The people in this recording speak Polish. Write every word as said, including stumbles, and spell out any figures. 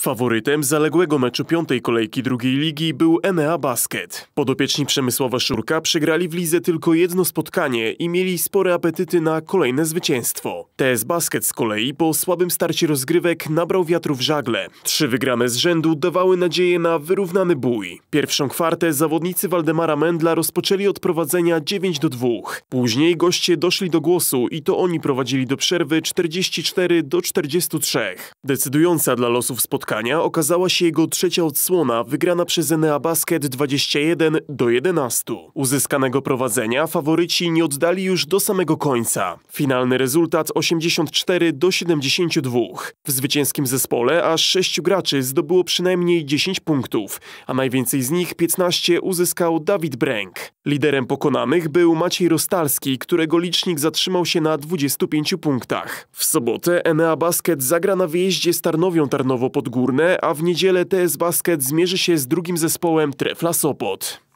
Faworytem zaległego meczu piątej kolejki drugiej ligi był Enea Basket. Podopieczni Przemysława Szurka przegrali w lidze tylko jedno spotkanie i mieli spore apetyty na kolejne zwycięstwo. T S Basket z kolei po słabym starcie rozgrywek nabrał wiatru w żagle. Trzy wygrane z rzędu dawały nadzieję na wyrównany bój. Pierwszą kwartę zawodnicy Waldemara Mendla rozpoczęli od prowadzenia dziewięć do dwóch. Później goście doszli do głosu i to oni prowadzili do przerwy czterdzieści cztery do czterdziestu trzech. Decydująca dla losów spotkania okazała się jego trzecia odsłona, wygrana przez Enea Basket dwadzieścia jeden do jedenastu. Uzyskanego prowadzenia faworyci nie oddali już do samego końca. Finalny rezultat osiemdziesiąt cztery do siedemdziesięciu dwóch. W zwycięskim zespole aż sześciu graczy zdobyło przynajmniej dziesięć punktów, a najwięcej z nich piętnaście uzyskał Dawid Bręk. Liderem pokonanych był Maciej Rostalski, którego licznik zatrzymał się na dwudziestu pięciu punktach. W sobotę Enea Basket zagra na wyjeździe z Tarnowią Tarnowo Podgórne, a w niedzielę T S Basket zmierzy się z drugim zespołem Trefla Sopot.